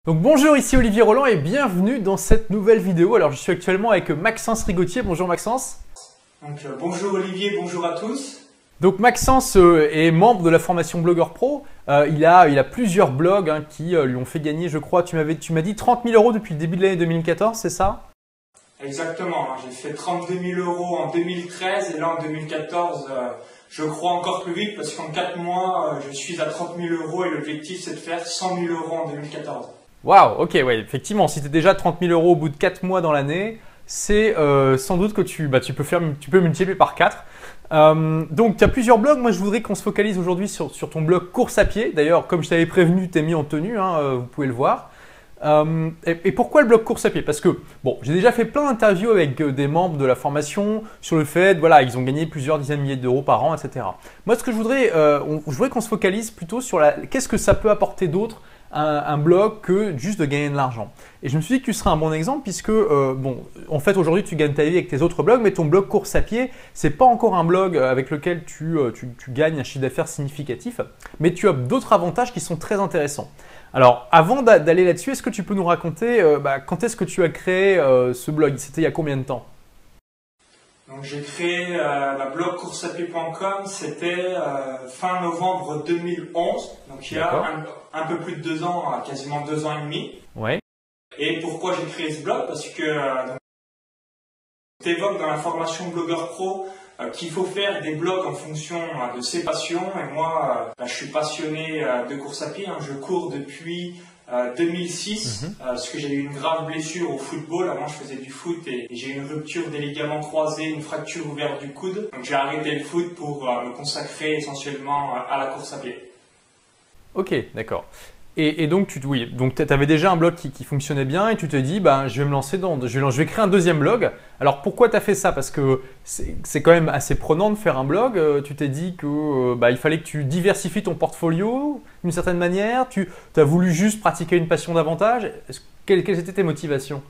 Donc bonjour, ici Olivier Roland et bienvenue dans cette nouvelle vidéo. Alors je suis actuellement avec Maxence Rigotier. Bonjour Maxence. Bonjour Olivier, bonjour à tous. Donc Maxence est membre de la formation Blogueur Pro. Il a plusieurs blogs qui lui ont fait gagner, je crois, tu m'as dit 30 000 € depuis le début de l'année 2014, c'est ça? Exactement, j'ai fait 32 000 € en 2013 et là en 2014, je crois encore plus vite parce qu'en 4 mois, je suis à 30 000 € et l'objectif c'est de faire 100 000 € en 2014. Waouh, ok, ouais, effectivement, si tu es déjà à 30 000 € au bout de 4 mois dans l'année, c'est sans doute que tu peux multiplier par 4. Donc, tu as plusieurs blogs. Moi, je voudrais qu'on se focalise aujourd'hui sur ton blog course à pied. D'ailleurs, comme je t'avais prévenu, tu es mis en tenue, vous pouvez le voir. Et pourquoi le blog course à pied? Parce que, bon, j'ai déjà fait plein d'interviews avec des membres de la formation sur le fait, voilà, ils ont gagné plusieurs dizaines de milliers d'euros par an, etc. Moi, ce que je voudrais qu'on se focalise plutôt sur qu'est-ce que ça peut apporter d'autre un blog que juste de gagner de l'argent. Et je me suis dit que tu serais un bon exemple puisque, en fait, aujourd'hui, tu gagnes ta vie avec tes autres blogs, mais ton blog course à pied, c'est pas encore un blog avec lequel tu gagnes un chiffre d'affaires significatif, mais tu as d'autres avantages qui sont très intéressants. Alors, avant d'aller là-dessus, est-ce que tu peux nous raconter quand est-ce que tu as créé ce blog? C'était il y a combien de temps? Donc j'ai créé blog courseapied.com, c'était fin novembre 2011, donc il y a un peu plus de 2 ans, quasiment 2 ans et demi. Ouais. Et pourquoi j'ai créé ce blog? Parce que tu évoques dans la formation Blogueur Pro qu'il faut faire des blogs en fonction de ses passions. Et moi, je suis passionné de course à pied. Je cours depuis 2006 parce que j'ai eu une grave blessure au football. Avant, je faisais du foot et j'ai eu une rupture des ligaments croisés, une fracture ouverte du coude. Donc, j'ai arrêté le foot pour me consacrer essentiellement à la course à pied. Ok, d'accord. Et donc, tu avais déjà un blog qui fonctionnait bien et tu te dis, je vais me lancer je vais créer un deuxième blog. Alors, pourquoi tu as fait ça? Parce que c'est quand même assez prenant de faire un blog. Tu t'es dit que il fallait que tu diversifies ton portfolio d'une certaine manière. Tu as voulu juste pratiquer une passion davantage. Quelles étaient tes motivations?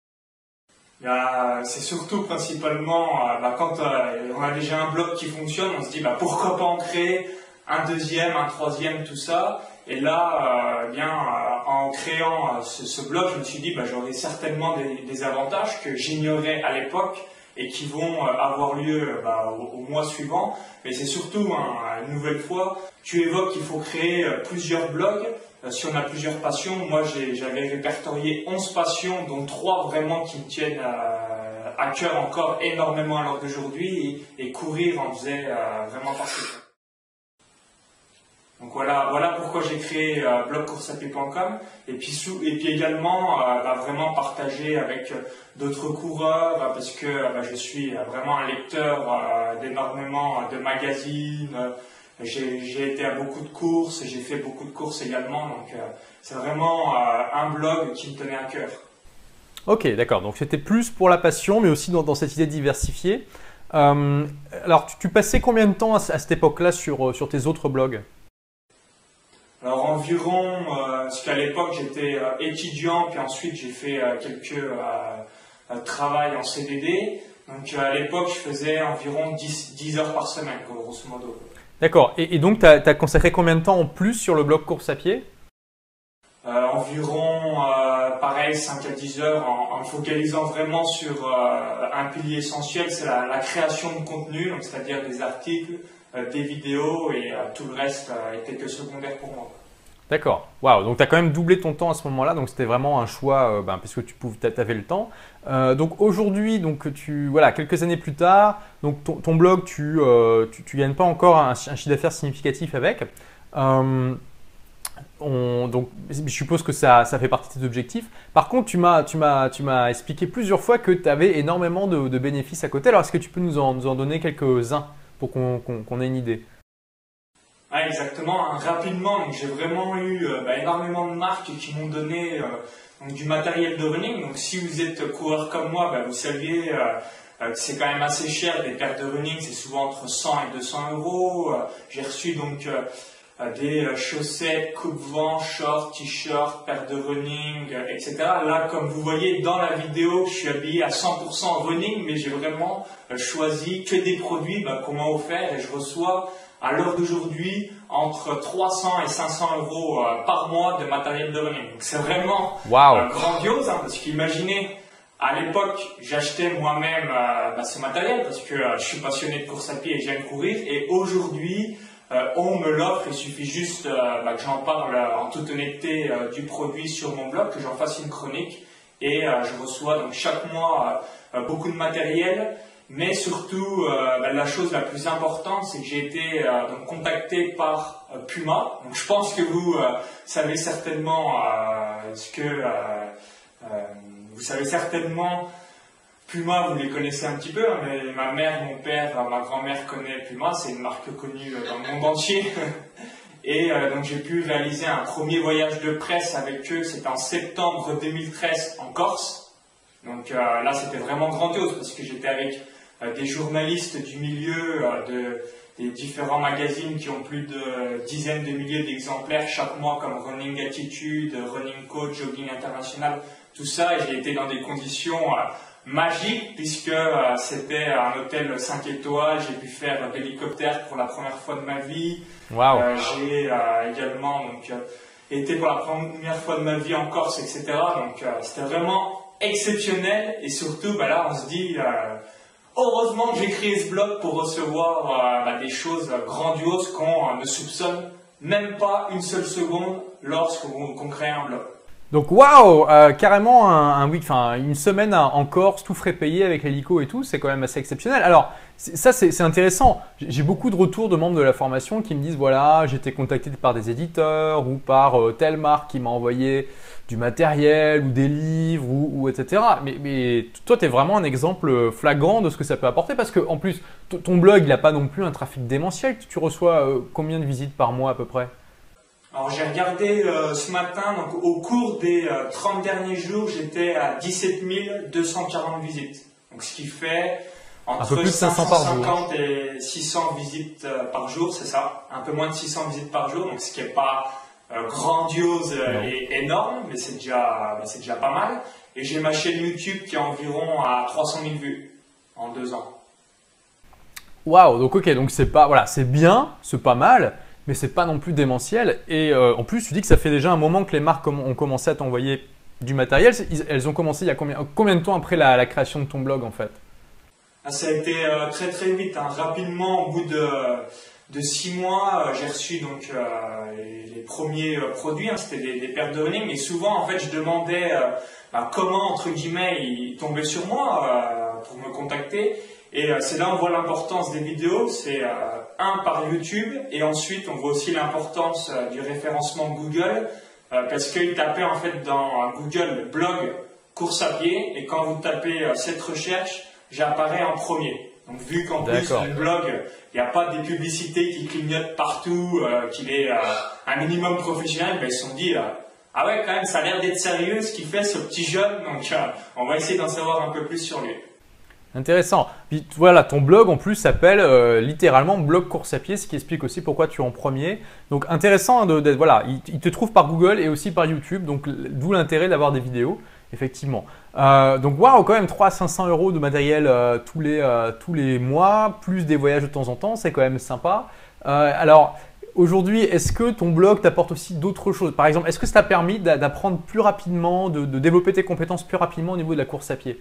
C'est surtout principalement quand on a déjà un blog qui fonctionne, on se dit pourquoi pas en créer un deuxième, un troisième, tout ça. Et là, en créant ce blog, je me suis dit j'aurai certainement des avantages que j'ignorais à l'époque et qui vont avoir lieu au mois suivant. Mais c'est surtout, une nouvelle fois, tu évoques qu'il faut créer plusieurs blogs. Si on a plusieurs passions, moi j'avais répertorié 11 passions, dont 3 vraiment qui me tiennent à cœur encore énormément à l'heure d'aujourd'hui et courir en faisait vraiment partie. Donc voilà pourquoi j'ai créé blogcourseapied.com et puis également vraiment partager avec d'autres coureurs parce que je suis vraiment un lecteur d'énormément de magazines. J'ai été à beaucoup de courses, j'ai fait beaucoup de courses également, donc c'est vraiment un blog qui me tenait à cœur. Ok, d'accord. Donc c'était plus pour la passion, mais aussi dans cette idée diversifiée. Alors tu passais combien de temps à cette époque-là sur tes autres blogs? Alors environ, parce qu'à l'époque j'étais étudiant, puis ensuite j'ai fait quelques travails en CDD. Donc à l'époque je faisais environ 10 heures par semaine, grosso modo. D'accord. Et donc tu as consacré combien de temps en plus sur le blog course à pied? Environ, pareil, 5 à 10 heures en me focalisant vraiment sur un pilier essentiel, c'est la création de contenu, donc c'est-à-dire des articles, des vidéos et tout le reste était que secondaire pour moi. D'accord. Waouh. Donc tu as quand même doublé ton temps à ce moment-là. Donc c'était vraiment un choix puisque tu avais le temps. Donc aujourd'hui, quelques années plus tard, donc ton blog, tu gagnes pas encore un chiffre d'affaires significatif avec. Donc je suppose que ça fait partie de tes objectifs. Par contre, tu m'as expliqué plusieurs fois que tu avais énormément de bénéfices à côté. Alors est-ce que tu peux nous en donner quelques-uns pour qu'on ait une idée? Ah, exactement, rapidement, j'ai vraiment eu énormément de marques qui m'ont donné du matériel de running. Donc si vous êtes coureur comme moi, vous saviez que c'est quand même assez cher, des paires de running, c'est souvent entre 100 et 200 euros. J'ai reçu donc des chaussettes, coupe-vent, shorts, t-shirts, paires de running, etc. Là, comme vous voyez dans la vidéo, je suis habillé à 100% running, mais j'ai vraiment choisi que des produits qu'on m'a offert et je reçois à l'heure d'aujourd'hui entre 300 et 500 euros par mois de matériel de running. Donc c'est vraiment grandiose, hein, parce qu'imaginez, à l'époque, j'achetais moi-même ce matériel parce que je suis passionné de course à pied et j'aime courir. Et aujourd'hui, on me l'offre. Il suffit juste que j'en parle en toute honnêteté du produit sur mon blog, que j'en fasse une chronique. Et je reçois donc chaque mois beaucoup de matériel. Mais surtout, la chose la plus importante, c'est que j'ai été donc contacté par Puma. Donc je pense que vous savez certainement vous savez certainement, Puma, vous les connaissez un petit peu, hein, mais ma mère, mon père, ma grand-mère connaît Puma, c'est une marque connue dans le monde entier. Et donc j'ai pu réaliser un premier voyage de presse avec eux, c'était en septembre 2013 en Corse. Donc là, c'était vraiment grandiose parce que j'étais avec des journalistes du milieu des différents magazines qui ont plus de dizaines de milliers d'exemplaires chaque mois, comme Running Attitude, Running Coach, Jogging International, tout ça. Et j'ai été dans des conditions magiques puisque c'était un hôtel 5 étoiles. J'ai pu faire de l'hélicoptère pour la première fois de ma vie. Wow. J'ai également été pour la première fois de ma vie en Corse, etc. Donc c'était vraiment exceptionnel. Et surtout, là, on se dit... heureusement que j'ai créé ce blog pour recevoir des choses grandioses qu'on ne soupçonne même pas une seule seconde lorsqu'on crée un blog. Donc waouh, carrément une semaine en Corse, tout frais payé avec l'hélico et tout, c'est quand même assez exceptionnel. Alors ça c'est intéressant, j'ai beaucoup de retours de membres de la formation qui me disent voilà, j'ai été contacté par des éditeurs ou par telle marque qui m'a envoyé du matériel ou des livres ou etc. Mais toi tu es vraiment un exemple flagrant de ce que ça peut apporter parce que en plus ton blog il n'a pas non plus un trafic démentiel, tu reçois combien de visites par mois à peu près? Alors j'ai regardé ce matin, donc au cours des 30 derniers jours, j'étais à 17 240 visites. Donc ce qui fait entre 550 et 600 visites par jour, c'est ça. Un peu moins de 600 visites par jour, donc ce qui n'est pas grandiose et énorme, mais c'est déjà pas mal. Et j'ai ma chaîne YouTube qui est environ à 300 000 vues en 2 ans. Waouh, donc ok, donc c'est pas, voilà, c'est bien, c'est pas mal. Mais c'est pas non plus démentiel. Et en plus, tu dis que ça fait déjà un moment que les marques ont commencé à t'envoyer du matériel. Elles ont commencé il y a combien de temps après la création de ton blog en fait? Ça a été très très vite, hein. Rapidement, au bout de 6 mois, j'ai reçu donc les premiers produits. Hein. C'était des paires de running. Et souvent, en fait, je demandais comment, entre guillemets, ils tombaient sur moi pour me contacter. Et c'est là où on voit l'importance des vidéos, c'est par YouTube, et ensuite on voit aussi l'importance du référencement Google, parce qu'ils tapaient en fait dans Google blog course à pied, et quand vous tapez cette recherche, j'apparais en premier. Donc vu qu'en plus le blog, il n'y a pas des publicités qui clignotent partout, qu'il est un minimum professionnel, ils se sont dit ah ouais, quand même ça a l'air d'être sérieux ce qu'il fait ce petit jeune, donc on va essayer d'en savoir un peu plus sur lui. Intéressant. Puis voilà, ton blog en plus s'appelle littéralement blog course à pied, ce qui explique aussi pourquoi tu es en premier. Donc intéressant d'être, voilà, il te trouve par Google et aussi par YouTube, donc d'où l'intérêt d'avoir des vidéos, effectivement. Donc waouh, quand même 300 à 500 euros de matériel tous les mois, plus des voyages de temps en temps, c'est quand même sympa. Alors aujourd'hui, est-ce que ton blog t'apporte aussi d'autres choses? Par exemple, est-ce que ça t'a permis d'apprendre plus rapidement, de développer tes compétences plus rapidement au niveau de la course à pied?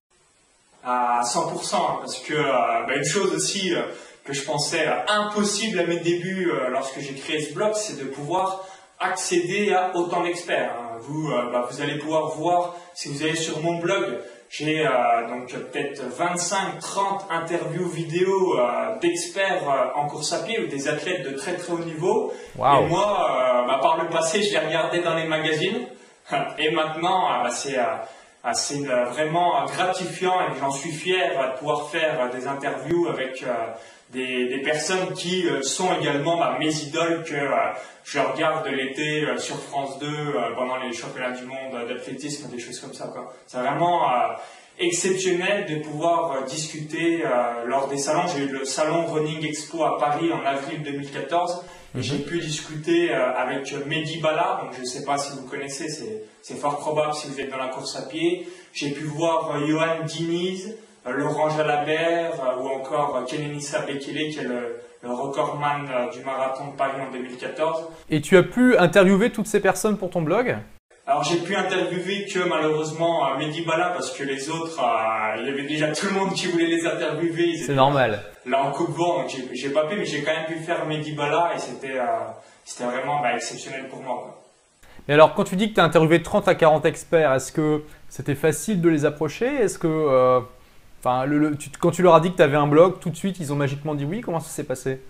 À 100%, parce que une chose aussi que je pensais impossible à mes débuts lorsque j'ai créé ce blog, c'est de pouvoir accéder à autant d'experts. Hein. Vous allez pouvoir voir, si vous allez sur mon blog, j'ai donc peut-être 25-30 interviews vidéo d'experts en course à pied ou des athlètes de très très haut niveau. Wow. Et moi, par le passé, je les regardais dans les magazines et maintenant, c'est vraiment gratifiant et j'en suis fier de pouvoir faire des interviews avec des personnes qui sont également mes idoles que je regarde l'été sur France 2 pendant les championnats du monde d'athlétisme, des choses comme ça, quoi. C'est vraiment exceptionnel de pouvoir discuter lors des salons. J'ai eu le salon Running Expo à Paris en avril 2014. Et j'ai pu discuter avec Mehdi Bala, donc je ne sais pas si vous connaissez, c'est fort probable si vous êtes dans la course à pied. J'ai pu voir Johan Diniz, Laurent Jalabert ou encore Kenenisa Bekele qui est le recordman du marathon de Paris en 2014. Et tu as pu interviewer toutes ces personnes pour ton blog? Alors j'ai pu interviewer que malheureusement Mehdi Bala parce que les autres, il y avait déjà tout le monde qui voulait les interviewer. C'est normal. Là en coupe vent, donc j'ai pas pu, mais j'ai quand même pu faire Mehdi Bala et c'était vraiment exceptionnel pour moi, quoi. Et alors, quand tu dis que tu as interviewé 30 à 40 experts, est-ce que c'était facile de les approcher? Est-ce que, quand tu leur as dit que tu avais un blog, tout de suite, ils ont magiquement dit oui? Comment ça s'est passé?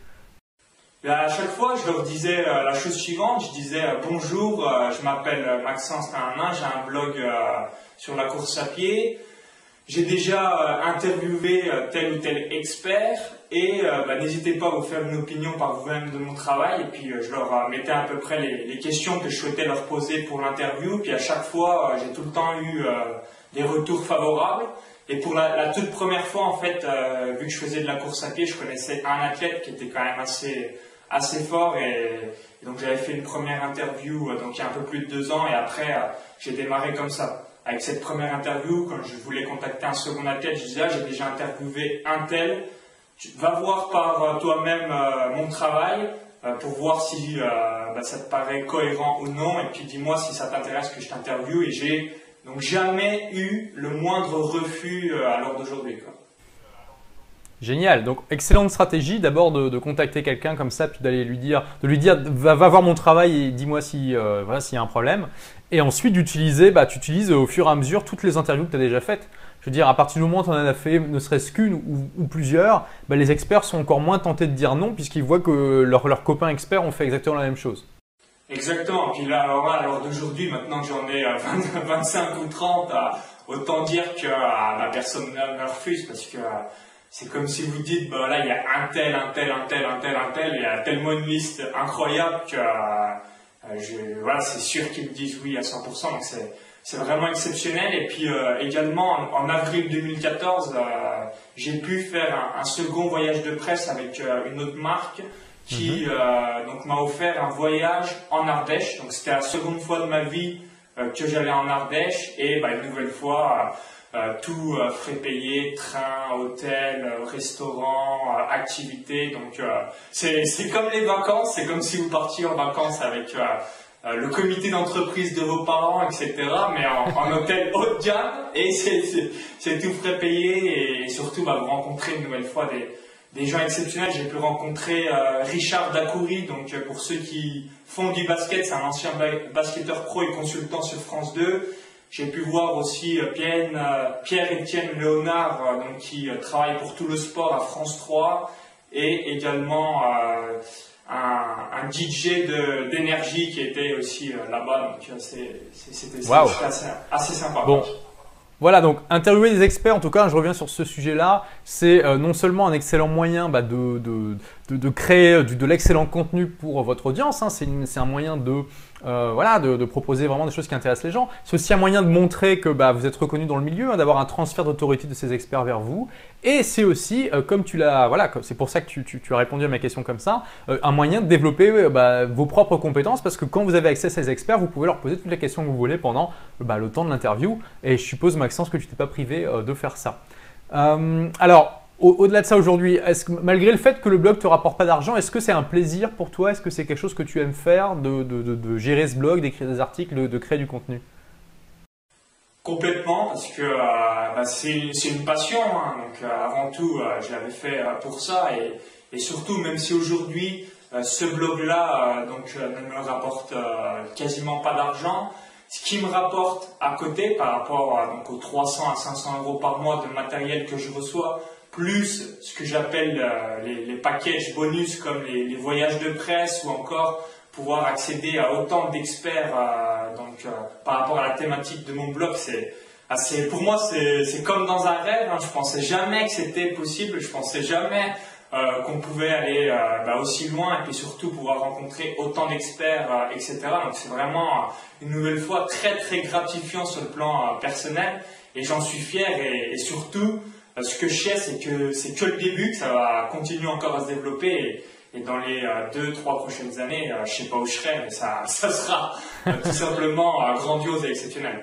À chaque fois, je leur disais la chose suivante. Je disais bonjour, je m'appelle Maxence Nana, j'ai un blog sur la course à pied. J'ai déjà interviewé tel ou tel expert et n'hésitez pas à vous faire une opinion par vous-même de mon travail. Et puis je leur mettais à peu près les questions que je souhaitais leur poser pour l'interview. Puis à chaque fois, j'ai tout le temps eu des retours favorables. Et pour la toute première fois, en fait, vu que je faisais de la course à pied, je connaissais un athlète qui était quand même assez fort et donc j'avais fait une première interview donc il y a un peu plus de 2 ans et après j'ai démarré comme ça. Avec cette première interview, quand je voulais contacter un second athlète, je disais j'ai déjà interviewé un tel, tu vas voir par toi-même mon travail pour voir si ça te paraît cohérent ou non et puis dis-moi si ça t'intéresse que je t'interviewe et j'ai donc jamais eu le moindre refus à l'heure d'aujourd'hui, quoi. Génial, donc excellente stratégie d'abord de contacter quelqu'un comme ça, puis d'aller lui dire, va voir mon travail et dis-moi si, s'il y a un problème. Et ensuite d'utiliser, tu utilises au fur et à mesure toutes les interviews que tu as déjà faites. Je veux dire, à partir du moment où tu en as fait ne serait-ce qu'une ou plusieurs, les experts sont encore moins tentés de dire non puisqu'ils voient que leurs copains experts ont fait exactement la même chose. Exactement, puis là, à l'heure d'aujourd'hui, maintenant que j'en ai 25 ou 30, autant dire que la personne me refuse parce que c'est comme si vous dites, là, il y a un tel, il y a tellement une liste incroyable que c'est sûr qu'ils me disent oui à 100%, donc c'est vraiment exceptionnel. Et puis également, en avril 2014, j'ai pu faire un second voyage de presse avec une autre marque qui donc m'a offert un voyage en Ardèche. Donc c'était la seconde fois de ma vie que j'allais en Ardèche et une nouvelle fois tout frais payé, train, hôtel, restaurant, activités. Donc c'est comme les vacances, c'est comme si vous partiez en vacances avec le comité d'entreprise de vos parents, etc. Mais en hôtel haut de gamme et c'est tout frais payé et surtout vous rencontrez une nouvelle fois des gens exceptionnels. J'ai pu rencontrer Richard Dacoury, donc pour ceux qui font du basket, c'est un ancien basketteur pro et consultant sur France 2. J'ai pu voir aussi Pierre-Étienne Léonard, donc qui travaille pour tout le sport à France 3 et également un DJ d'énergie qui était aussi là-bas. Donc c'était assez sympa. Bon. Voilà, donc interviewer des experts, en tout cas, je reviens sur ce sujet-là, c'est non seulement un excellent moyen de créer de l'excellent contenu pour votre audience, hein, c'est un moyen de proposer vraiment des choses qui intéressent les gens. C'est aussi un moyen de montrer que vous êtes reconnu dans le milieu, hein, d'avoir un transfert d'autorité de ces experts vers vous. Et c'est aussi, comme tu l'as, c'est pour ça que tu as répondu à ma question comme ça, un moyen de développer vos propres compétences parce que quand vous avez accès à ces experts, vous pouvez leur poser toutes les questions que vous voulez pendant le temps de l'interview. Et je suppose, Maxence, que tu t'es pas privé de faire ça. Alors, au-delà de ça aujourd'hui, malgré le fait que le blog te rapporte pas d'argent, est-ce que c'est un plaisir pour toi? Est-ce que c'est quelque chose que tu aimes faire, de gérer ce blog, d'écrire des articles, de créer du contenu? Complètement, parce que c'est une passion, hein. Donc avant tout, je l'avais fait pour ça et surtout, même si aujourd'hui ce blog-là ne me rapporte quasiment pas d'argent, ce qui me rapporte à côté par rapport aux 300 à 500 euros par mois de matériel que je reçois, plus ce que j'appelle les packages bonus comme les voyages de presse ou encore pouvoir accéder à autant d'experts par rapport à la thématique de mon blog, pour moi c'est comme dans un rêve, hein. Je pensais jamais que c'était possible, je pensais jamais qu'on pouvait aller aussi loin et puis surtout pouvoir rencontrer autant d'experts, etc. Donc c'est vraiment une nouvelle fois très très gratifiant sur le plan personnel et j'en suis fier et surtout ce que je sais c'est que le début, que ça va continuer encore à se développer et dans les 2-3 prochaines années, je sais pas où je serai, mais ça sera tout simplement grandiose et exceptionnel.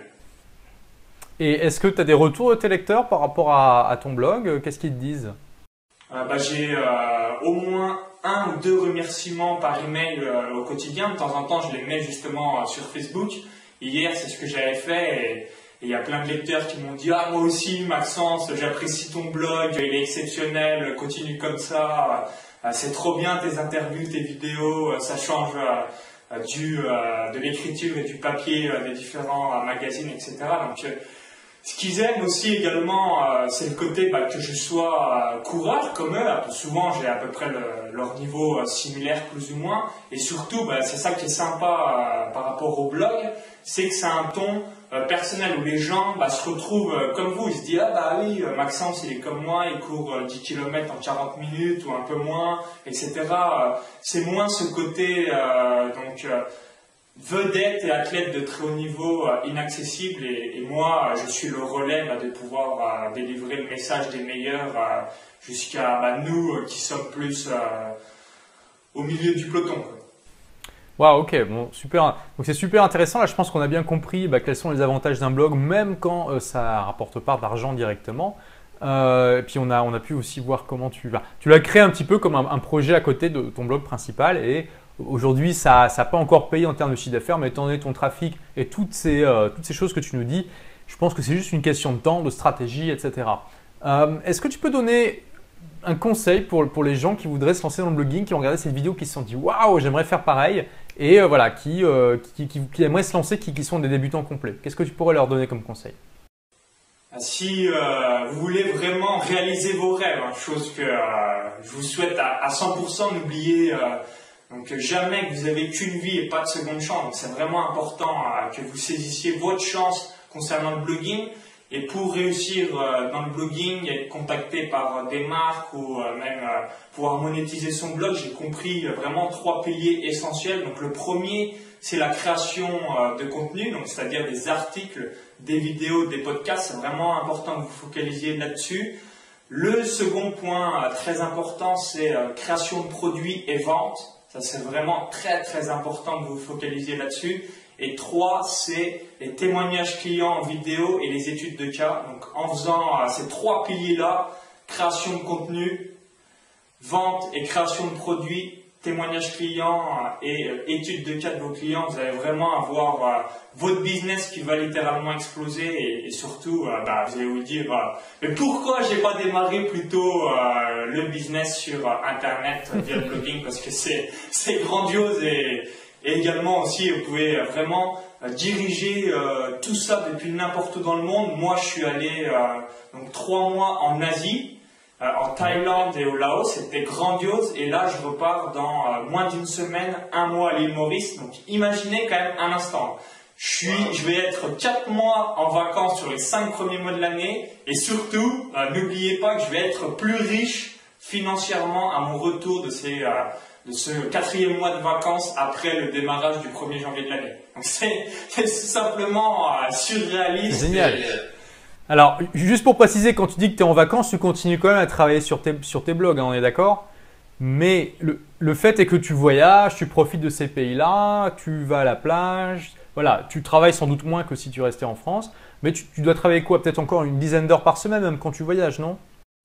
Et est-ce que tu as des retours de tes lecteurs par rapport à ton blog? Qu'est-ce qu'ils te disent? J'ai au moins un ou deux remerciements par email au quotidien. De temps en temps, je les mets justement sur Facebook. Hier, c'est ce que j'avais fait et il y a plein de lecteurs qui m'ont dit « Ah, moi aussi, Maxence, j'apprécie ton blog, il est exceptionnel, continue comme ça, c'est trop bien tes interviews, tes vidéos, ça change de l'écriture et du papier des différents magazines, etc. » Donc, ce qu'ils aiment aussi également, c'est le côté que je sois coureur comme eux. Souvent, j'ai à peu près leur niveau similaire, plus ou moins. Et surtout, c'est ça qui est sympa par rapport au blog, c'est que c'est un ton personnel où les gens se retrouvent comme vous. Ils se disent « Ah bah oui, Maxence, il est comme moi, il court 10 km en 40 minutes ou un peu moins, etc. » C'est moins ce côté vedette et athlète de très haut niveau inaccessible et moi je suis le relais de pouvoir délivrer le message des meilleurs jusqu'à nous qui sommes plus au milieu du peloton, quoi. Waouh, ok, bon, super. Donc c'est super intéressant. Là, je pense qu'on a bien compris quels sont les avantages d'un blog, même quand ça rapporte pas d'argent directement. Et puis on a pu aussi voir comment tu l'as créé un petit peu comme un projet à côté de ton blog principal et aujourd'hui ça n'a pas encore payé en termes de chiffre d'affaires, mais étant donné ton trafic et toutes ces choses que tu nous dis, je pense que c'est juste une question de temps, de stratégie, etc. Est-ce que tu peux donner un conseil pour les gens qui voudraient se lancer dans le blogging, qui ont regardé cette vidéo, qui se sont dit waouh, j'aimerais faire pareil et qui aimeraient se lancer, qui sont des débutants complets? Qu'est-ce que tu pourrais leur donner comme conseil? Si vous voulez vraiment réaliser vos rêves, chose que je vous souhaite à 100%, n'oubliez donc jamais que vous avez qu'une vie et pas de seconde chance. Donc c'est vraiment important que vous saisissiez votre chance concernant le blogging. Et pour réussir dans le blogging, être contacté par des marques ou même pouvoir monétiser son blog, j'ai compris vraiment 3 piliers essentiels. Donc le premier, c'est la création de contenu, donc c'est-à-dire des articles, des vidéos, des podcasts. C'est vraiment important que vous focalisiez là-dessus. Le second point très important, c'est création de produits et vente. Ça, c'est vraiment très très important que vous vous focalisiez là-dessus. Et 3, c'est les témoignages clients en vidéo et les études de cas. Donc en faisant ces 3 piliers-là, création de contenu, vente et création de produits, témoignages clients et études de cas de vos clients, vous allez vraiment avoir votre business qui va littéralement exploser et surtout, vous allez vous dire mais pourquoi j'ai pas démarré plutôt le business sur Internet via le blogging, parce que c'est grandiose et également aussi vous pouvez vraiment diriger tout ça depuis n'importe où dans le monde. Moi je suis allé donc 3 mois en Asie, en Thaïlande et au Laos, c'était grandiose et là je repars dans moins d'une semaine, 1 mois à l'île Maurice. Donc imaginez quand même un instant, je vais être 4 mois en vacances sur les 5 premiers mois de l'année et surtout n'oubliez pas que je vais être plus riche financièrement à mon retour de ce 4e mois de vacances après le démarrage du 1er janvier de l'année. Donc c'est tout simplement surréaliste. C'est génial. Alors, juste pour préciser, quand tu dis que tu es en vacances, tu continues quand même à travailler sur tes blogs, on est d'accord? Mais le fait est que tu voyages, tu profites de ces pays-là, tu vas à la plage, voilà, tu travailles sans doute moins que si tu restais en France, mais tu dois travailler quoi? Peut-être encore une dizaine d'heures par semaine même quand tu voyages, non?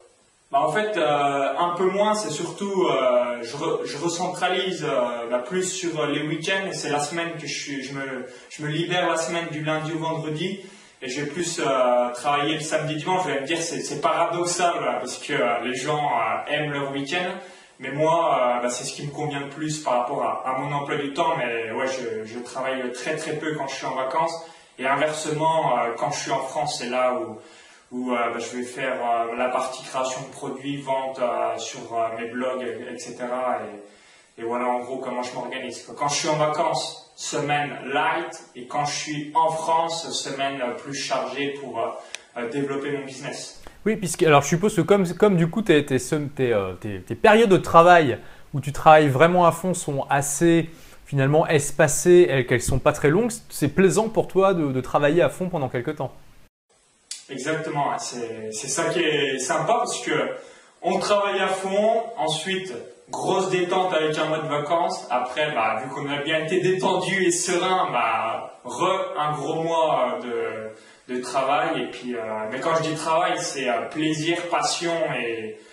En fait, un peu moins, c'est surtout, je recentralise plus sur les week-ends et c'est la semaine que je me libère la semaine du lundi au vendredi. Et je vais plus travailler le samedi dimanche. Vous allez me dire c'est paradoxal parce que les gens aiment leur week-end, mais moi c'est ce qui me convient le plus par rapport à mon emploi du temps. Mais ouais, je travaille très très peu quand je suis en vacances et inversement quand je suis en France, c'est là où je vais faire la partie création de produits, vente sur mes blogs, etc. Et voilà en gros comment je m'organise. Quand je suis en vacances, semaine light, et quand je suis en France, semaine plus chargée pour développer mon business. Oui, alors je suppose que comme du coup tes périodes de travail où tu travailles vraiment à fond sont assez finalement espacées et qu'elles ne sont pas très longues, c'est plaisant pour toi de travailler à fond pendant quelques temps. Exactement, c'est ça qui est sympa parce que on travaille à fond, ensuite grosse détente avec un mois de vacances, après vu qu'on a bien été détendu et serein, un gros mois de travail et puis mais quand je dis travail c'est plaisir, passion et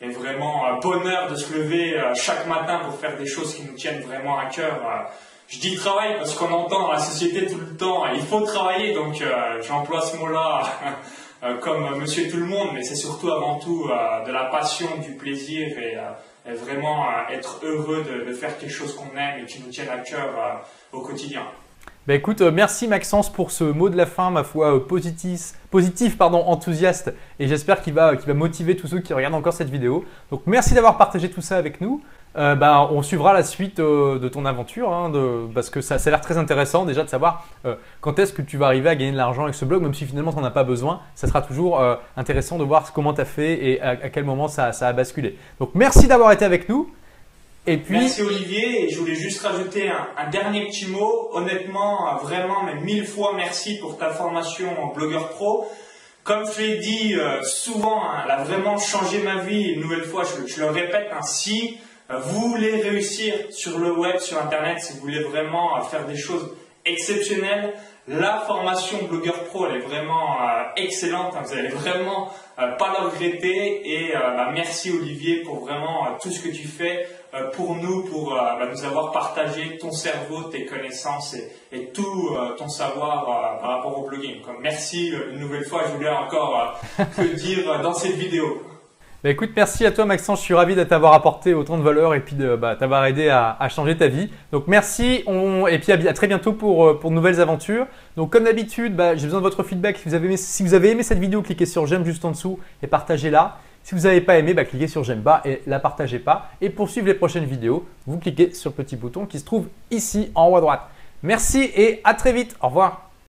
vraiment bonheur de se lever chaque matin pour faire des choses qui nous tiennent vraiment à cœur. Je dis travail parce qu'on entend dans la société tout le temps, il faut travailler, donc j'emploie ce mot-là comme monsieur tout le monde, mais c'est surtout avant tout de la passion, du plaisir et vraiment être heureux de faire quelque chose qu'on aime et qui nous tienne à cœur au quotidien. Ben écoute, merci Maxence pour ce mot de la fin, ma foi, positif, enthousiaste, et j'espère qu'il va motiver tous ceux qui regardent encore cette vidéo. Donc merci d'avoir partagé tout ça avec nous. On suivra la suite de ton aventure, hein, parce que ça a l'air très intéressant déjà de savoir quand est-ce que tu vas arriver à gagner de l'argent avec ce blog, même si finalement tu n'en as pas besoin. Ça sera toujours intéressant de voir comment tu as fait et à quel moment ça a basculé. Donc merci d'avoir été avec nous. Et puis... Merci Olivier, et je voulais juste rajouter un dernier petit mot. Honnêtement, vraiment, mais 1000 fois merci pour ta formation en blogueur pro. Comme je l'ai dit souvent, elle a vraiment changé ma vie. Une nouvelle fois, je le répète, si vous voulez réussir sur le web, sur Internet, si vous voulez vraiment faire des choses exceptionnelles, la formation blogueur pro, elle est vraiment excellente. Vous allez vraiment pas le regretter. Et merci Olivier pour vraiment tout ce que tu fais pour nous, pour nous avoir partagé ton cerveau, tes connaissances et tout ton savoir par rapport au blogging. Merci une nouvelle fois. Je voulais encore te dire dans cette vidéo. Bah écoute, merci à toi Maxence, je suis ravi de t'avoir apporté autant de valeur et puis de t'avoir aidé à changer ta vie. Donc merci et puis à très bientôt pour de nouvelles aventures. Donc comme d'habitude, j'ai besoin de votre feedback. Si vous avez aimé cette vidéo, cliquez sur j'aime juste en dessous et partagez-la. Si vous n'avez pas aimé, cliquez sur j'aime pas et la partagez pas. Et pour suivre les prochaines vidéos, vous cliquez sur le petit bouton qui se trouve ici en haut à droite. Merci et à très vite. Au revoir.